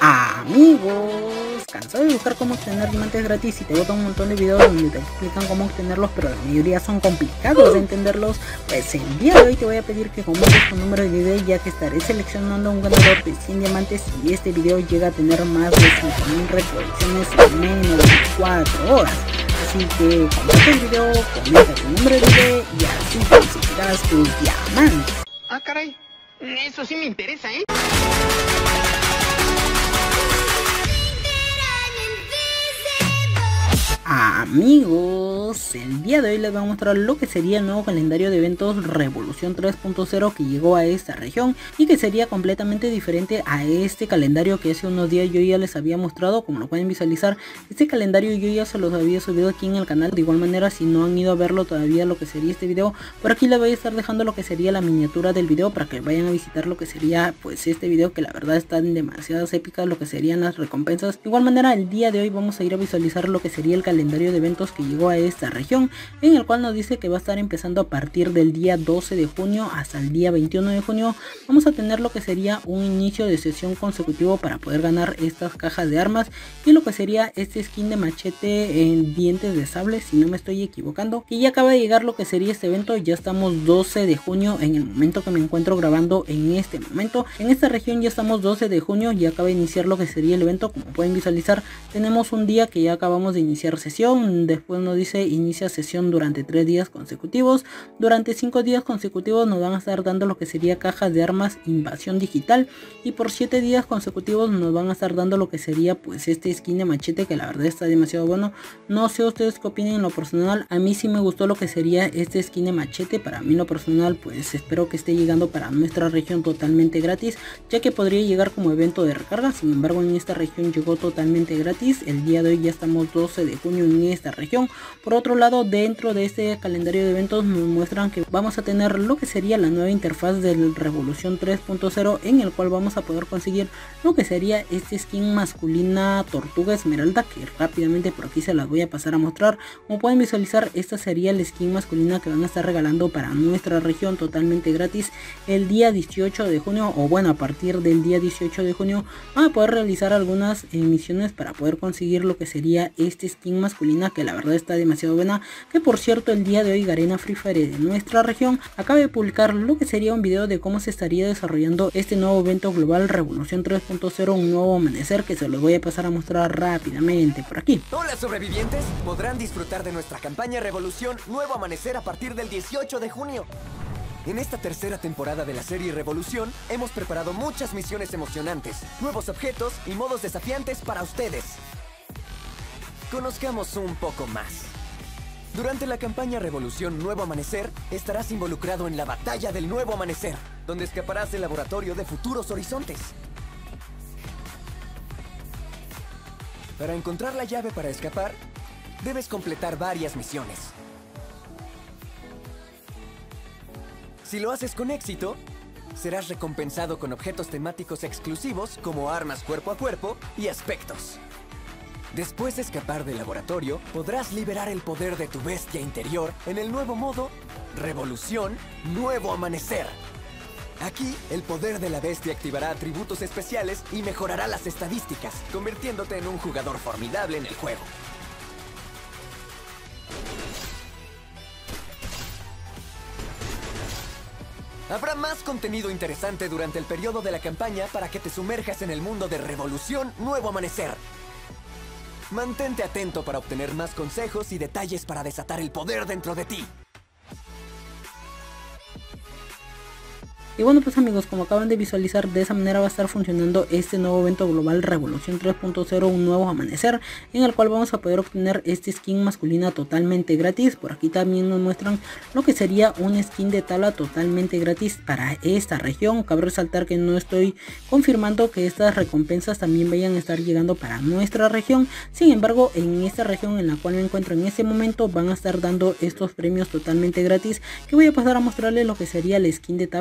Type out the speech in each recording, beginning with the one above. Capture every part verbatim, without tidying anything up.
Amigos, cansado de buscar cómo obtener diamantes gratis y te botan un montón de videos donde te explican cómo obtenerlos, pero la mayoría son complicados de entenderlos. Pues el día de hoy te voy a pedir que comentes tu número de video, ya que estaré seleccionando un ganador de cien diamantes y este video llega a tener más de cinco mil reproducciones en menos de cuatro horas. Así que comparte el video, comenta tu número de video y así conseguirás tus diamantes. Ah, caray, eso sí me interesa, ¿eh? Amigos, el día de hoy les voy a mostrar lo que sería el nuevo calendario de eventos Revolución tres punto cero que llegó a esta región y que sería completamente diferente a este calendario que hace unos días yo ya les había mostrado. Como lo pueden visualizar, este calendario yo ya se los había subido aquí en el canal. De igual manera, si no han ido a verlo todavía lo que sería este video, por aquí les voy a estar dejando lo que sería la miniatura del video para que vayan a visitar lo que sería pues este video, que la verdad están demasiadas épicas lo que serían las recompensas. De igual manera, el día de hoy vamos a ir a visualizar lo que sería el calendario calendario de eventos que llegó a esta región, en el cual nos dice que va a estar empezando a partir del día doce de junio hasta el día veintiuno de junio. Vamos a tener lo que sería un inicio de sesión consecutivo para poder ganar estas cajas de armas y lo que sería este skin de machete en dientes de sable, si no me estoy equivocando. Y ya acaba de llegar lo que sería este evento. Ya estamos doce de junio en el momento que me encuentro grabando en este momento. En esta región ya estamos doce de junio, ya acaba de iniciar lo que sería el evento. Como pueden visualizar, tenemos un día que ya acabamos de iniciar sesión. Después nos dice inicia sesión durante tres días consecutivos. Durante cinco días consecutivos nos van a estar dando lo que sería cajas de armas invasión digital, y por siete días consecutivos nos van a estar dando lo que sería pues este skin de machete, que la verdad está demasiado bueno. No sé ustedes qué opinen. En lo personal, a mí sí me gustó lo que sería este skin de machete. Para mí en lo personal, pues espero que esté llegando para nuestra región totalmente gratis, ya que podría llegar como evento de recarga. Sin embargo, en esta región llegó totalmente gratis. El día de hoy ya estamos doce de junio en esta región. Por otro lado, dentro de este calendario de eventos nos muestran que vamos a tener lo que sería la nueva interfaz del Revolución tres punto cero, en el cual vamos a poder conseguir lo que sería este skin masculina tortuga esmeralda, que rápidamente por aquí se las voy a pasar a mostrar. Como pueden visualizar, esta sería la skin masculina que van a estar regalando para nuestra región totalmente gratis el día dieciocho de junio, o bueno, a partir del día dieciocho de junio van a poder realizar algunas misiones para poder conseguir lo que sería este skin masculina, que la verdad está demasiado buena. Que por cierto, el día de hoy Garena Free Fire de nuestra región acaba de publicar lo que sería un video de cómo se estaría desarrollando este nuevo evento global Revolución tres punto cero, un nuevo amanecer, que se los voy a pasar a mostrar rápidamente por aquí. Hola sobrevivientes, podrán disfrutar de nuestra campaña Revolución Nuevo Amanecer a partir del dieciocho de junio. En esta tercera temporada de la serie Revolución hemos preparado muchas misiones emocionantes, nuevos objetos y modos desafiantes para ustedes. Conozcamos un poco más. Durante la campaña Revolución Nuevo Amanecer, estarás involucrado en la Batalla del Nuevo Amanecer, donde escaparás del laboratorio de futuros horizontes. Para encontrar la llave para escapar, debes completar varias misiones. Si lo haces con éxito, serás recompensado con objetos temáticos exclusivos como armas cuerpo a cuerpo y aspectos. Después de escapar del laboratorio, podrás liberar el poder de tu bestia interior en el nuevo modo Revolución Nuevo Amanecer. Aquí, el poder de la bestia activará atributos especiales y mejorará las estadísticas, convirtiéndote en un jugador formidable en el juego. Habrá más contenido interesante durante el periodo de la campaña para que te sumerjas en el mundo de Revolución Nuevo Amanecer. Mantente atento para obtener más consejos y detalles para desatar el poder dentro de ti. Y bueno, pues amigos, como acaban de visualizar, de esa manera va a estar funcionando este nuevo evento global Revolución tres punto cero, un nuevo amanecer, en el cual vamos a poder obtener este skin masculina totalmente gratis. Por aquí también nos muestran lo que sería un skin de tabla totalmente gratis para esta región. Cabe resaltar que no estoy confirmando que estas recompensas también vayan a estar llegando para nuestra región. Sin embargo, en esta región en la cual me encuentro en este momento, van a estar dando estos premios totalmente gratis, que voy a pasar a mostrarles lo que sería el skin de tabla. Como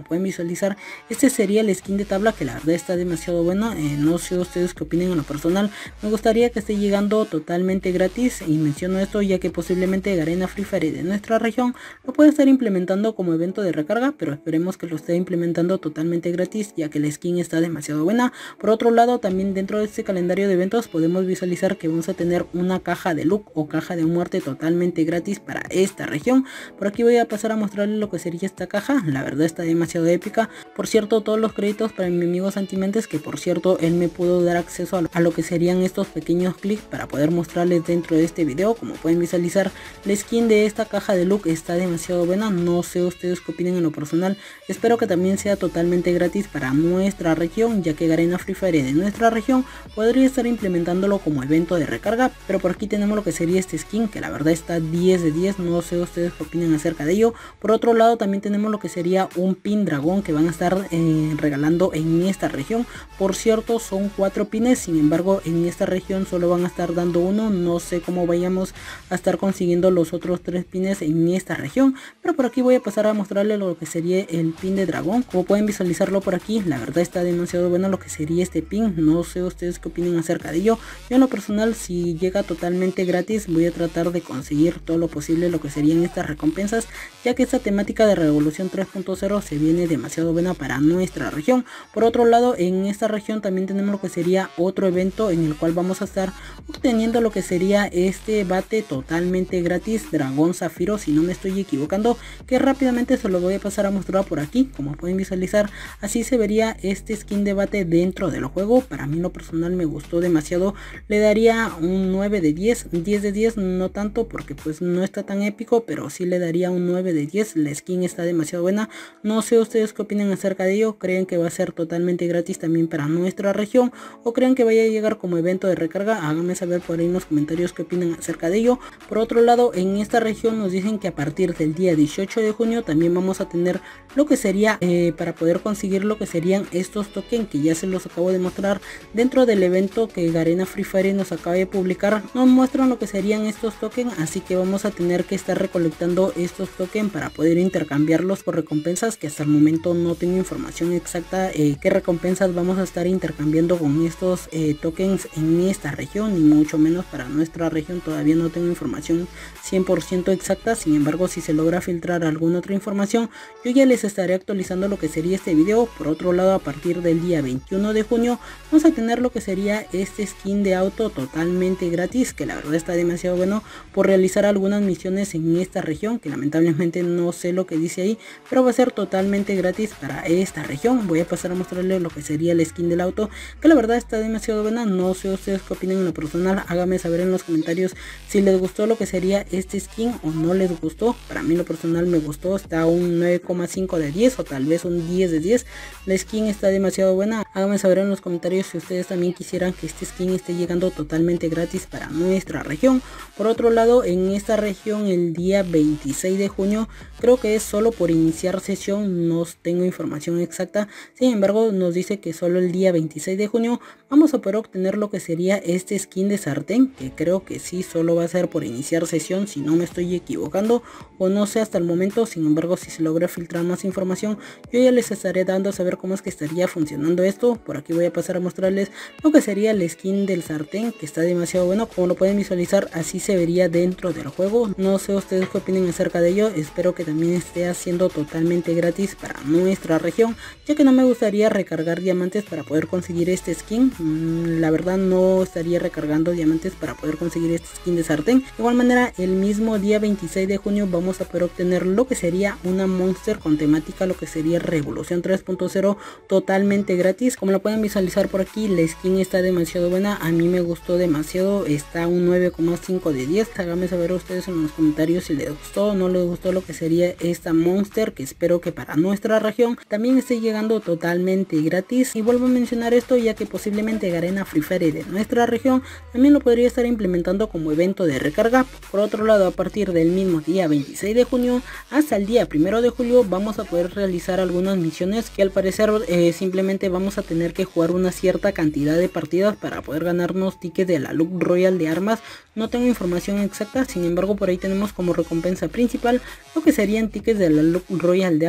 pueden visualizar, este sería el skin de tabla, que la verdad está demasiado bueno. eh, no sé ustedes qué opinen. En lo personal me gustaría que esté llegando totalmente gratis, y menciono esto ya que posiblemente Garena Free Fire de nuestra región lo puede estar implementando como evento de recarga, pero esperemos que lo esté implementando totalmente gratis, ya que la skin está demasiado buena. Por otro lado, también dentro de este calendario de eventos podemos visualizar que vamos a tener una caja de loot o caja de muerte totalmente gratis para esta región. Por aquí voy a pasar a mostrarles lo que sería esta caja. La verdad está demasiado épica. Por cierto, todos los créditos para mi amigo Santimentes, que por cierto él me pudo dar acceso a lo, a lo que serían estos pequeños clics para poder mostrarles dentro de este video. Como pueden visualizar, la skin de esta caja de loot está demasiado buena. No sé ustedes qué opinen. En lo personal espero que también sea totalmente gratis para nuestra región, ya que Garena Free Fire de nuestra región podría estar implementándolo como evento de recarga. Pero por aquí tenemos lo que sería este skin, que la verdad está diez de diez. No sé ustedes qué opinan acerca de ello. Por otro lado, también tenemos lo que sería un pin dragón que van a estar eh, regalando en esta región. Por cierto, son cuatro pines, sin embargo en esta región solo van a estar dando uno. No sé cómo vayamos a estar consiguiendo los otros tres pines en esta región, pero por aquí voy a pasar a mostrarles lo que sería el pin de dragón. Como pueden visualizarlo por aquí, la verdad está demasiado bueno lo que sería este pin. No sé ustedes qué opinan acerca de ello. Yo en lo personal, si llega totalmente gratis, voy a tratar de conseguir todo lo posible lo que serían estas recompensas, ya que esta temática de Revolución tres punto cero se viene demasiado buena para nuestra región. Por otro lado, en esta región también tenemos lo que sería otro evento en el cual vamos a estar obteniendo lo que sería este bate totalmente gratis, dragón zafiro, si no me estoy equivocando, que rápidamente se lo voy a pasar a mostrar por aquí. Como pueden visualizar, así se vería este skin de bate dentro del juego. Para mí en lo personal me gustó demasiado, le daría un nueve de diez, diez de diez no tanto porque pues no está tan épico, pero sí le daría un nueve de diez. La skin está demasiado buena. No sé ustedes qué opinan acerca de ello. ¿Creen que va a ser totalmente gratis también para nuestra región, o creen que vaya a llegar como evento de recarga? Háganme saber por ahí en los comentarios qué opinan acerca de ello. Por otro lado, en esta región nos dicen que a partir del día dieciocho de junio también vamos a tener lo que sería eh, para poder conseguir lo que serían estos tokens, que ya se los acabo de mostrar dentro del evento que Garena Free Fire nos acaba de publicar. Nos muestran lo que serían estos tokens, así que vamos a tener que estar recolectando estos tokens para poder intercambiarlos por recompensas, que hasta el momento no tengo información exacta eh, qué recompensas vamos a estar intercambiando con estos eh, tokens en esta región, ni mucho menos para nuestra región. Todavía no tengo información cien por ciento exacta. Sin embargo, si se logra filtrar alguna otra información, yo ya les estaré actualizando lo que sería este video. Por otro lado, a partir del día veintiuno de junio vamos a tener lo que sería este skin de auto totalmente gratis, que la verdad está demasiado bueno, por realizar algunas misiones en esta región, que lamentablemente no sé lo que dice ahí, pero va a ser totalmente gratis para esta región. Voy a pasar a mostrarles lo que sería el skin del auto, que la verdad está demasiado buena. No sé ustedes qué opinan en lo personal. Háganme saber en los comentarios si les gustó lo que sería este skin o no les gustó. Para mí en lo personal me gustó, está un nueve coma cinco de diez o tal vez un diez de diez. La skin está demasiado buena. Háganme saber en los comentarios si ustedes también quisieran que este skin esté llegando totalmente gratis para nuestra región. Por otro lado, en esta región el día veintiséis de junio, creo que es solo por iniciar sesión, no tengo información exacta. Sin embargo, nos dice que solo el día veintiséis de junio vamos a poder obtener lo que sería este skin de sartén, que creo que sí solo va a ser por iniciar sesión, si no me estoy equivocando, o no sé hasta el momento. Sin embargo, si se logra filtrar más información, yo ya les estaré dando a saber cómo es que estaría funcionando esto. Por aquí voy a pasar a mostrarles lo que sería el skin del sartén, que está demasiado bueno. Como lo pueden visualizar, así se vería dentro del juego. No sé ustedes qué opinen acerca de ello. Espero que también esté haciendo totalmente gratis para nuestra región, ya que no me gustaría recargar diamantes para poder conseguir este skin. mm, La verdad no estaría recargando diamantes para poder conseguir este skin de sartén. De igual manera, el mismo día veintiséis de junio vamos a poder obtener lo que sería una monster con temática lo que sería Revolución tres punto cero totalmente gratis. Como lo pueden visualizar por aquí, la skin está demasiado buena. A mí me gustó demasiado, está un nueve coma cinco de diez. Háganme saber a ustedes en los comentarios si les gustó o no les gustó lo que sería esta monster, que espero que para nuestra región también esté llegando totalmente gratis. Y vuelvo a mencionar esto ya que posiblemente Garena Free Fire de nuestra región también lo podría estar implementando como evento de recarga. Por otro lado, a partir del mismo día veintiséis de junio hasta el día primero de julio vamos a poder realizar algunas misiones que al parecer eh, simplemente vamos a tener que jugar una cierta cantidad de partidas para poder ganarnos tickets de la Loot Royal de armas. No tengo información exacta, sin embargo por ahí tenemos como recompensa principal lo que serían tickets de la Loot Royal de armas por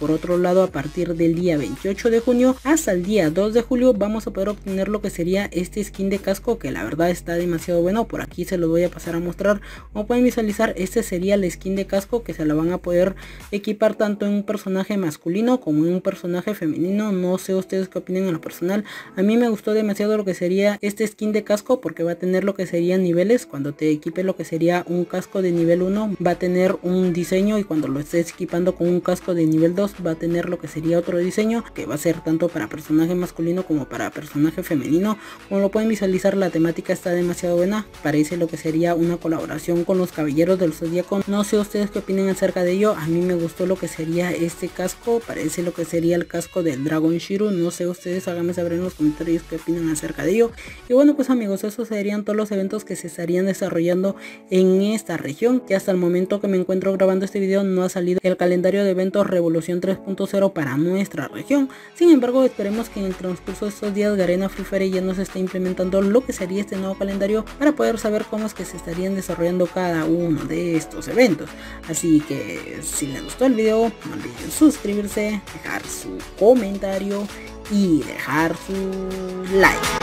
por otro lado, a partir del día veintiocho de junio hasta el día dos de julio vamos a poder obtener lo que sería este skin de casco, que la verdad está demasiado bueno. Por aquí se lo voy a pasar a mostrar. Como pueden visualizar, este sería el skin de casco que se la van a poder equipar tanto en un personaje masculino como en un personaje femenino. No sé ustedes qué opinan en lo personal. A mí me gustó demasiado lo que sería este skin de casco, porque va a tener lo que serían niveles. Cuando te equipe lo que sería un casco de nivel uno va a tener un diseño, y cuando lo estés equipando con un casco de nivel dos va a tener lo que sería otro diseño, que va a ser tanto para personaje masculino como para personaje femenino. Como lo pueden visualizar, la temática está demasiado buena. Parece lo que sería una colaboración con los Caballeros del Zodíaco. No sé ustedes qué opinan acerca de ello. A mí me gustó lo que sería este casco. Parece lo que sería el casco del Dragon Shiro. No sé ustedes, háganme saber en los comentarios qué opinan acerca de ello. Y bueno, pues amigos, esos serían todos los eventos que se estarían desarrollando en esta región, que hasta el momento que me encuentro grabando este video no ha salido el calendario de eventos Revolución tres punto cero para nuestra región. Sin embargo, esperemos que en el transcurso de estos días Garena Free Fire ya nos esté implementando lo que sería este nuevo calendario, para poder saber cómo es que se estarían desarrollando cada uno de estos eventos. Así que si les gustó el video, no olviden suscribirse, dejar su comentario y dejar su like.